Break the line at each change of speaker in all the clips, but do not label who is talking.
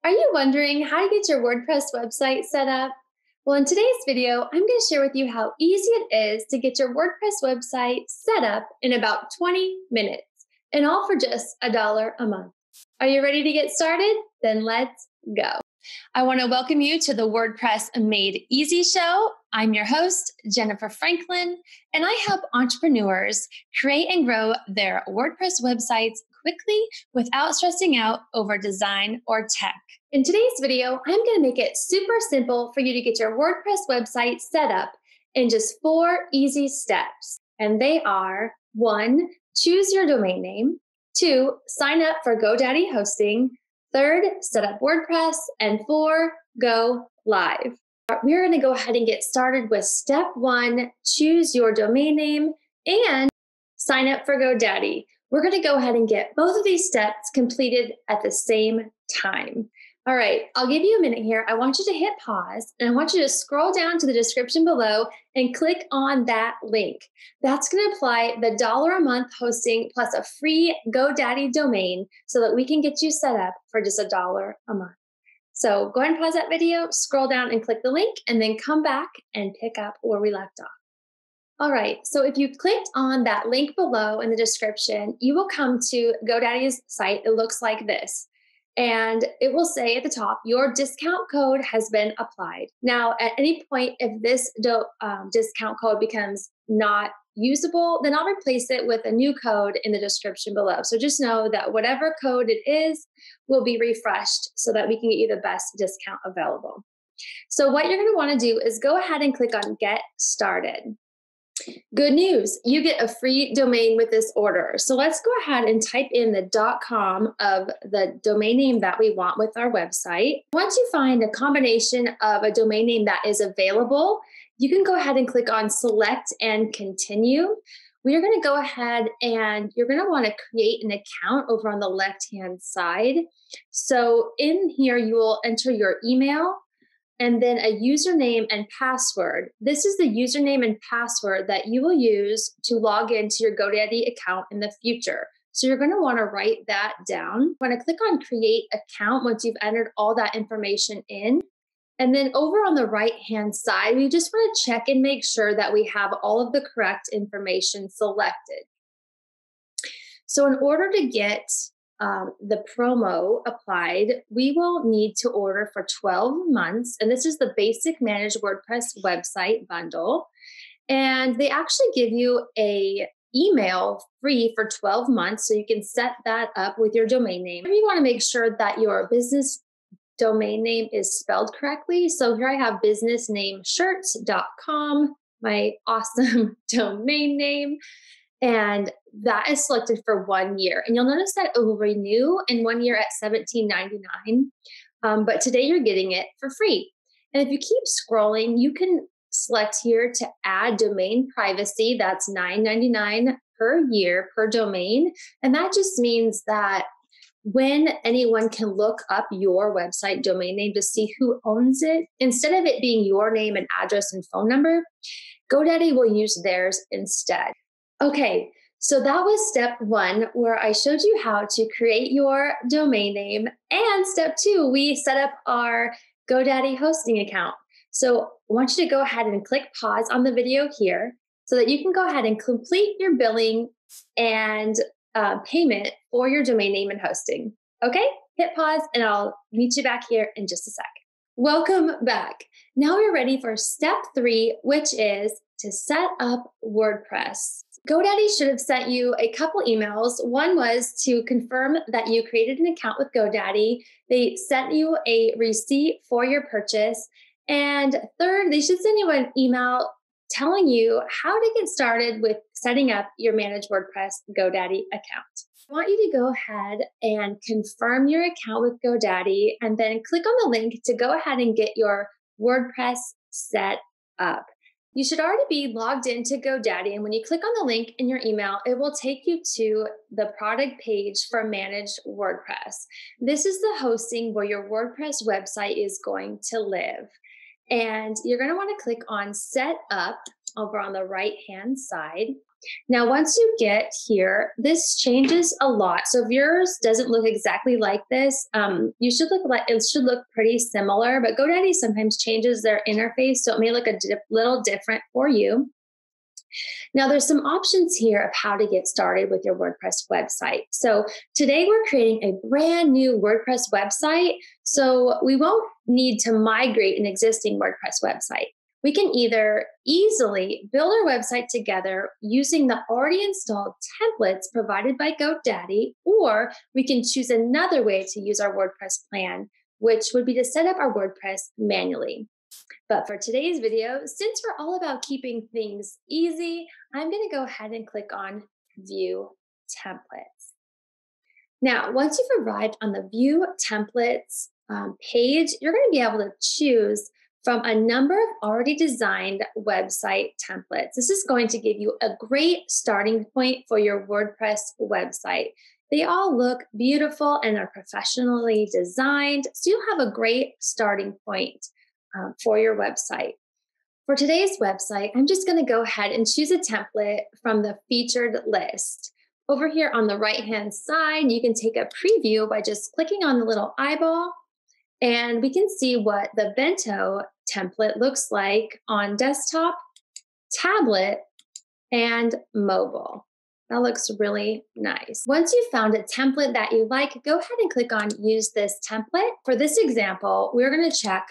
Are you wondering how to get your WordPress website set up? Well, in today's video, I'm going to share with you how easy it is to get your WordPress website set up in about 20 minutes, and all for just $1 a month. Are you ready to get started? Then let's go. I want to welcome you to the WordPress Made Easy show. I'm your host, Jennifer Franklin, and I help entrepreneurs create and grow their WordPress websites quickly without stressing out over design or tech. In today's video, I'm going to make it super simple for you to get your WordPress website set up in just 4 easy steps. And they are: 1, choose your domain name; 2, sign up for GoDaddy hosting; 3, set up WordPress; and 4, go live. We're going to go ahead and get started with step 1, choose your domain name and sign up for GoDaddy. We're going to go ahead and get both of these steps completed at the same time. All right, I'll give you a minute here. I want you to hit pause, and I want you to scroll down to the description below and click on that link. That's going to apply the $1 a month hosting plus a free GoDaddy domain so that we can get you set up for just $1 a month. So go ahead and pause that video, scroll down and click the link, and then come back and pick up where we left off. All right, so if you clicked on that link below in the description, you will come to GoDaddy's site. It looks like this. And it will say at the top, your discount code has been applied. Now, at any point, if this discount code becomes not usable, then I'll replace it with a new code in the description below. So just know that whatever code it is will be refreshed so that we can get you the best discount available. So what you're going to want to do is go ahead and click on Get Started. Good news, you get a free domain with this order. So let's go ahead and type in the .com of the domain name that we want with our website. Once you find a combination of a domain name that is available, you can go ahead and click on Select and Continue. We are going to go ahead and you're going to want to create an account over on the left-hand side. So in here, you will enter your email and then a username and password. This is the username and password that you will use to log into your GoDaddy account in the future. So you're going to want to write that down. You want to click on Create Account once you've entered all that information in. And then over on the right-hand side, we just want to check and make sure that we have all of the correct information selected. So in order to get the promo applied, we will need to order for 12 months. And this is the basic managed WordPress website bundle. And they actually give you a email free for 12 months. So you can set that up with your domain name. You want to make sure that your business domain name is spelled correctly. So here I have businessnameshirts.com, my awesome domain name. And that is selected for 1 year. And you'll notice that it will renew in 1 year at $17.99. But today you're getting it for free. And if you keep scrolling, you can select here to add domain privacy. That's $9.99 per year per domain. And that just means that when anyone can look up your website domain name to see who owns it, instead of it being your name and address and phone number, GoDaddy will use theirs instead. Okay, so that was step 1, where I showed you how to create your domain name. And step 2, we set up our GoDaddy hosting account. So I want you to go ahead and click pause on the video here so that you can go ahead and complete your billing and payment for your domain name and hosting. Okay, hit pause and I'll meet you back here in just a sec. Welcome back. Now we're ready for step 3, which is to set up WordPress. GoDaddy should have sent you a couple emails. One was to confirm that you created an account with GoDaddy. They sent you a receipt for your purchase. And third, they should send you an email telling you how to get started with setting up your Managed WordPress GoDaddy account. I want you to go ahead and confirm your account with GoDaddy and then click on the link to go ahead and get your WordPress set up. You should already be logged into GoDaddy, and when you click on the link in your email, it will take you to the product page for Managed WordPress. This is the hosting where your WordPress website is going to live. And you're going to want to click on Set Up over on the right-hand side. Now, once you get here, this changes a lot. So if yours doesn't look exactly like this, it should look pretty similar, but GoDaddy sometimes changes their interface, so it may look a little different for you. Now, there's some options here of how to get started with your WordPress website. So today we're creating a brand new WordPress website, so we won't need to migrate an existing WordPress website. We can either easily build our website together using the already installed templates provided by GoDaddy, or we can choose another way to use our WordPress plan, which would be to set up our WordPress manually. But for today's video, since we're all about keeping things easy, I'm going to go ahead and click on View Templates. Now, once you've arrived on the View Templates page, you're going to be able to choose from a number of already designed website templates. This is going to give you a great starting point for your WordPress website. They all look beautiful and are professionally designed, so you'll have a great starting point for your website. For today's website, I'm just going to go ahead and choose a template from the featured list. Over here on the right-hand side, you can take a preview by just clicking on the little eyeball, and we can see what the Bento template looks like on desktop, tablet, and mobile. That looks really nice. Once you've found a template that you like, go ahead and click on Use this template. For this example, we're going to check,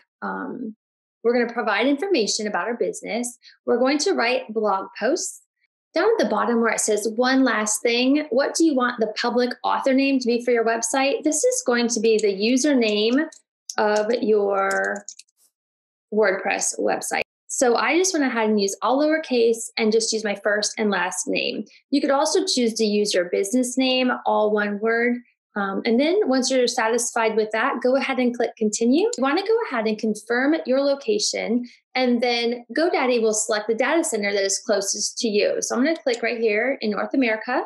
we're going to provide information about our business. We're going to write blog posts. Down at the bottom where it says one last thing, what do you want the public author name to be for your website? This is going to be the username of your WordPress website. So I just went ahead and used all lowercase and just use my first and last name. You could also choose to use your business name, all one word. And then once you're satisfied with that, go ahead and click continue. You want to go ahead and confirm your location, and then GoDaddy will select the data center that is closest to you. So I'm going to click right here in North America,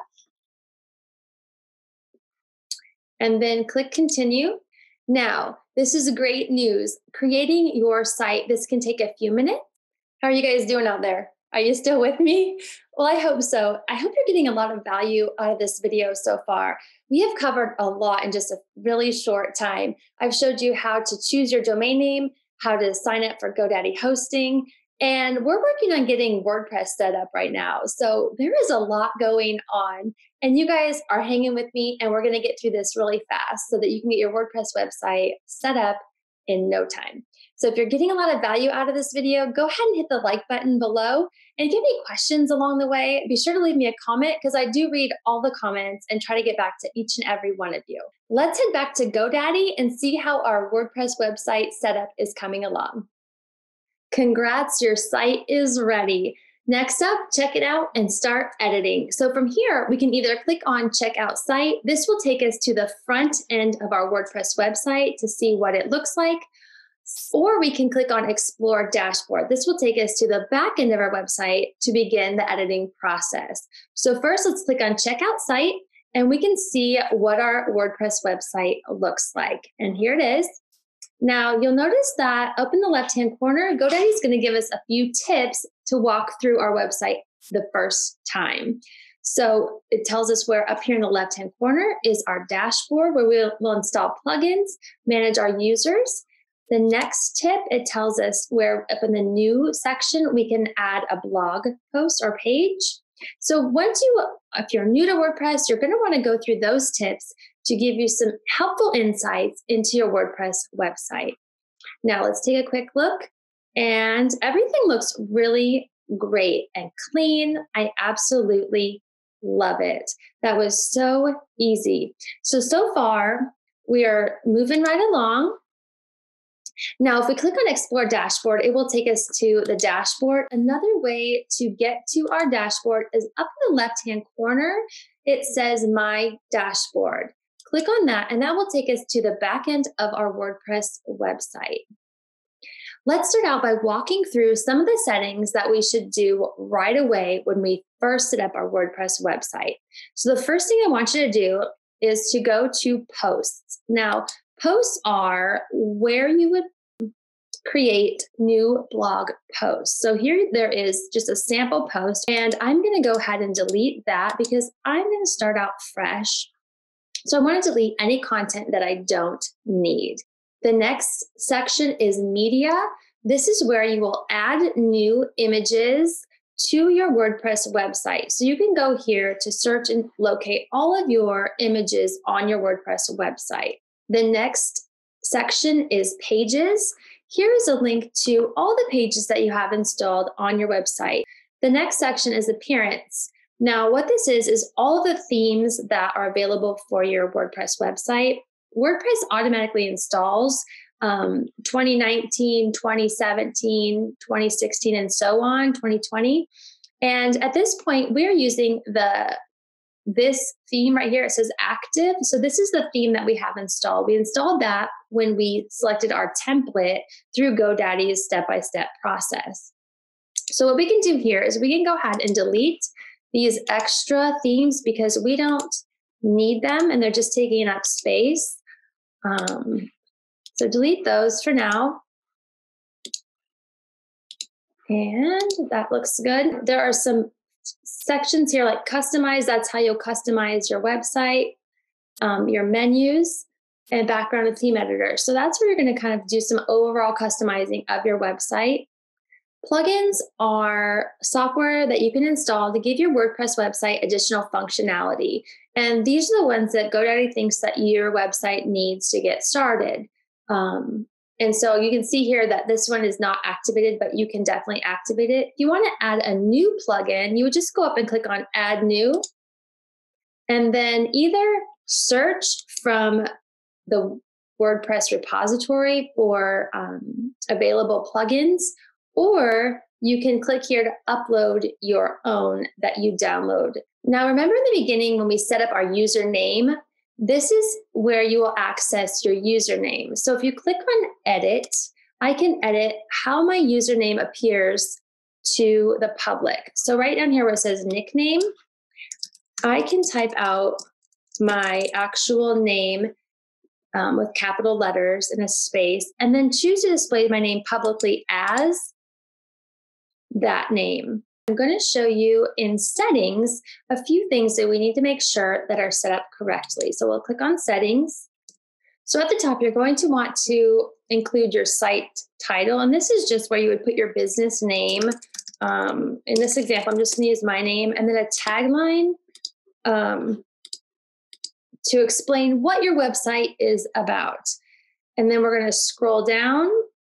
and then click continue. Now, this is great news. Creating your site, this can take a few minutes. How are you guys doing out there? Are you still with me? Well, I hope so. I hope you're getting a lot of value out of this video so far. We have covered a lot in just a really short time. I've showed you how to choose your domain name, how to sign up for GoDaddy hosting, and we're working on getting WordPress set up right now. So there is a lot going on, and you guys are hanging with me, and we're going to get through this really fast so that you can get your WordPress website set up in no time. So if you're getting a lot of value out of this video, go ahead and hit the like button below. And if you have any questions along the way, be sure to leave me a comment, because I do read all the comments and try to get back to each and every one of you. Let's head back to GoDaddy and see how our WordPress website setup is coming along. Congrats, your site is ready. Next up, check it out and start editing. So from here, we can either click on Check Out Site. This will take us to the front end of our WordPress website to see what it looks like. Or we can click on Explore Dashboard. This will take us to the back end of our website to begin the editing process. So first, let's click on Check Out Site, and we can see what our WordPress website looks like. And here it is. Now, you'll notice that up in the left-hand corner, GoDaddy is going to give us a few tips to walk through our website the first time. So it tells us where up here in the left-hand corner is our dashboard, where we'll install plugins, manage our users. The next tip, it tells us where up in the new section, we can add a blog post or page. So if you're new to WordPress, you're going to want to go through those tips to give you some helpful insights into your WordPress website. Now let's take a quick look, and everything looks really great and clean. I absolutely love it. That was so easy. So far, we are moving right along. Now, if we click on Explore Dashboard, it will take us to the dashboard. Another way to get to our dashboard is up in the left-hand corner. It says My Dashboard. Click on that, and that will take us to the back end of our WordPress website. Let's start out by walking through some of the settings that we should do right away when we first set up our WordPress website. So the first thing I want you to do is to go to Posts. Now, posts are where you would create new blog post. So here there is just a sample post, and I'm going to go ahead and delete that because I'm going to start out fresh. So I want to delete any content that I don't need. The next section is media. This is where you will add new images to your WordPress website. So you can go here to search and locate all of your images on your WordPress website. The next section is pages. Here is a link to all the pages that you have installed on your website. The next section is appearance. Now, what this is all the themes that are available for your WordPress website. WordPress automatically installs 2019, 2017, 2016, and so on, 2020. And at this point, we're using this theme right here. It says active. So this is the theme that we have installed. We installed that when we selected our template through GoDaddy's step-by-step process. So what we can do here is we can go ahead and delete these extra themes because we don't need them and they're just taking up space. So delete those for now. And that looks good. There are some sections here like customize. That's how you'll customize your website, your menus, and background and theme editor. So that's where you're going to kind of do some overall customizing of your website. Plugins are software that you can install to give your WordPress website additional functionality. And these are the ones that GoDaddy thinks that your website needs to get started. And so you can see here that this one is not activated, but you can definitely activate it. If you want to add a new plugin, you would just go up and click on Add New, and then either search from the WordPress repository for available plugins, or you can click here to upload your own that you download. Now, remember in the beginning when we set up our username, this is where you will access your username. So if you click on edit, I can edit how my username appears to the public. So right down here where it says nickname, I can type out my actual name with capital letters and a space, and then choose to display my name publicly as that name. I'm going to show you in settings a few things that we need to make sure that are set up correctly. So we'll click on settings. So at the top, you're going to want to include your site title. And this is just where you would put your business name. In this example, I'm just going to use my name, and then a tagline to explain what your website is about. And then we're going to scroll down.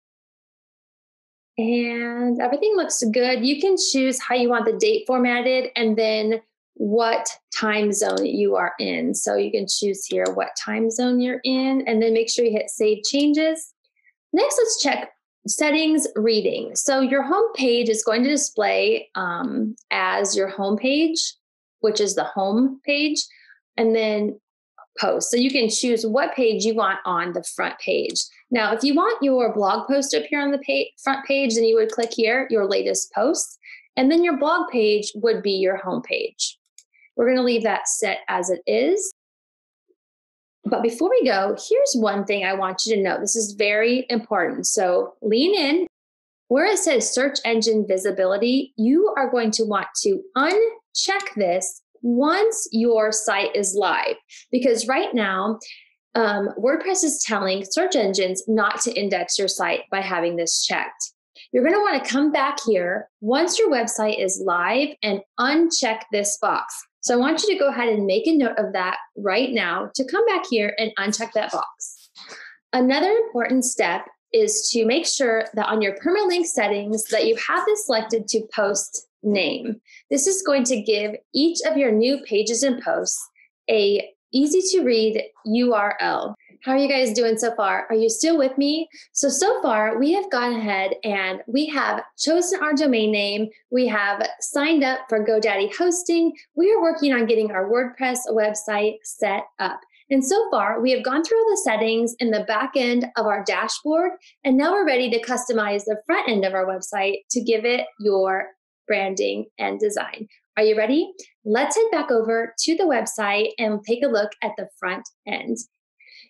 And everything looks good. You can choose how you want the date formatted and then what time zone you are in. So you can choose here what time zone you're in, and then make sure you hit Save Changes. Next, let's check settings reading. So your home page is going to display as your home page, which is the home page, and then post. So you can choose what page you want on the front page. Now, if you want your blog post to appear on the front page, then you would click here, your latest posts, and then your blog page would be your home page. We're going to leave that set as it is. But before we go, here's one thing I want you to know. This is very important. So lean in. Where it says search engine visibility, you are going to want to uncheck this once your site is live, because right now, WordPress is telling search engines not to index your site by having this checked. You're going to want to come back here once your website is live and uncheck this box. So I want you to go ahead and make a note of that right now to come back here and uncheck that box. Another important step is to make sure that on your permalink settings that you have this selected to post name. This is going to give each of your new pages and posts a easy to read URL. How are you guys doing so far? Are you still with me? So far we have gone ahead and we have chosen our domain name. We have signed up for GoDaddy hosting. We are working on getting our WordPress website set up. And so far we have gone through all the settings in the back end of our dashboard. And now we're ready to customize the front end of our website to give it your branding and design. Are you ready? Let's head back over to the website and take a look at the front end.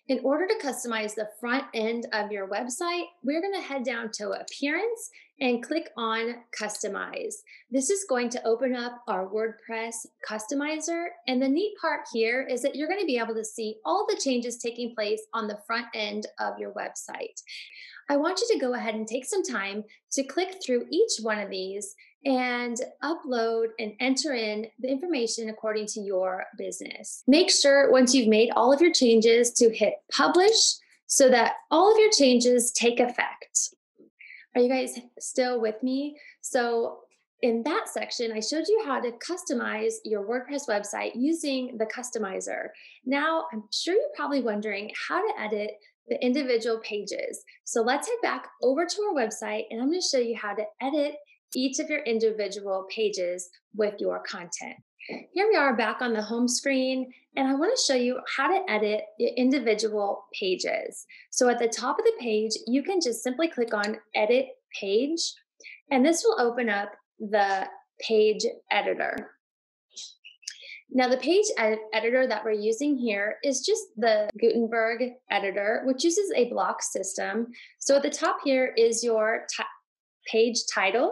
In order to customize the front end of your website, we're going to head down to Appearance and click on Customize. This is going to open up our WordPress customizer. And the neat part here is that you're going to be able to see all the changes taking place on the front end of your website. I want you to go ahead and take some time to click through each one of these and upload and enter in the information according to your business. Make sure once you've made all of your changes to hit publish so that all of your changes take effect. Are you guys still with me? So in that section, I showed you how to customize your WordPress website using the customizer. Now, I'm sure you're probably wondering how to edit the individual pages. So let's head back over to our website and I'm going to show you how to edit each of your individual pages with your content. Here we are back on the home screen, and I want to show you how to edit your individual pages. So at the top of the page, you can just simply click on Edit Page, and this will open up the page editor. Now, the page editor that we're using here is just the Gutenberg editor, which uses a block system. So at the top here is your page title.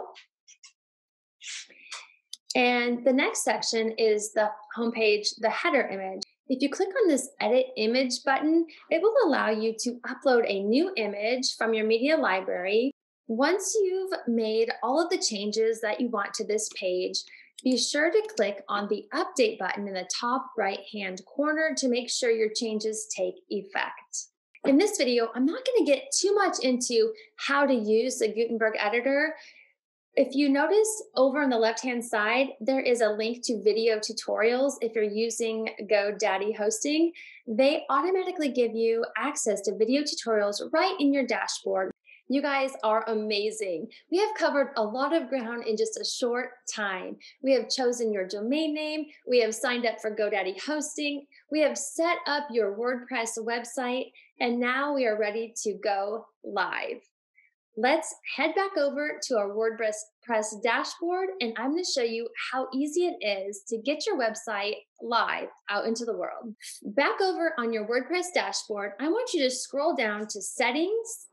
And the next section is the homepage, the header image. If you click on this Edit Image button, it will allow you to upload a new image from your media library. Once you've made all of the changes that you want to this page, be sure to click on the Update button in the top right-hand corner to make sure your changes take effect. In this video, I'm not going to get too much into how to use the Gutenberg editor. If you notice over on the left-hand side, there is a link to video tutorials. If you're using GoDaddy hosting, they automatically give you access to video tutorials right in your dashboard. You guys are amazing. We have covered a lot of ground in just a short time. We have chosen your domain name. We have signed up for GoDaddy hosting. We have set up your WordPress website, and now we are ready to go live. Let's head back over to our WordPress dashboard, and I'm going to show you how easy it is to get your website live out into the world. Back over on your WordPress dashboard, I want you to scroll down to Settings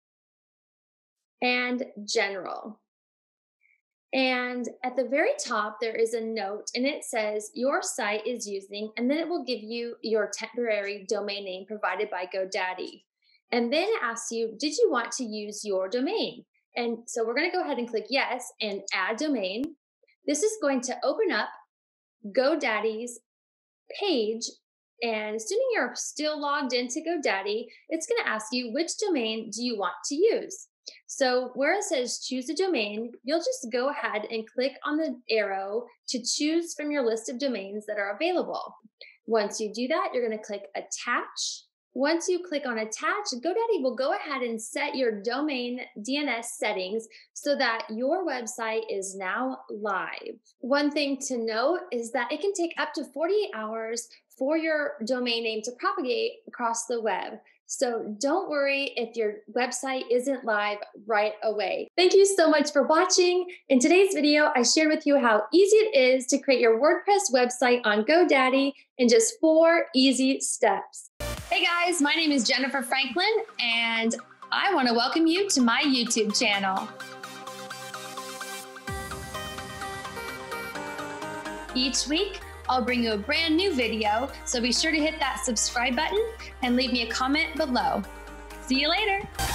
and General. And at the very top, there is a note, and it says your site is using, and then it will give you your temporary domain name provided by GoDaddy. And then it asks you, did you want to use your domain? And so we're going to go ahead and click yes and add domain. This is going to open up GoDaddy's page. And assuming you're still logged into GoDaddy, it's going to ask you, which domain do you want to use? So where it says choose a domain, you'll just go ahead and click on the arrow to choose from your list of domains that are available. Once you do that, you're going to click attach. Once you click on attach, GoDaddy will go ahead and set your domain DNS settings so that your website is now live. One thing to note is that it can take up to 48 hours for your domain name to propagate across the web. So don't worry if your website isn't live right away. Thank you so much for watching. In today's video, I shared with you how easy it is to create your WordPress website on GoDaddy in just 4 easy steps. Hey guys, my name is Jennifer Franklin, and I want to welcome you to my YouTube channel. Each week, I'll bring you a brand new video, so be sure to hit that subscribe button and leave me a comment below. See you later.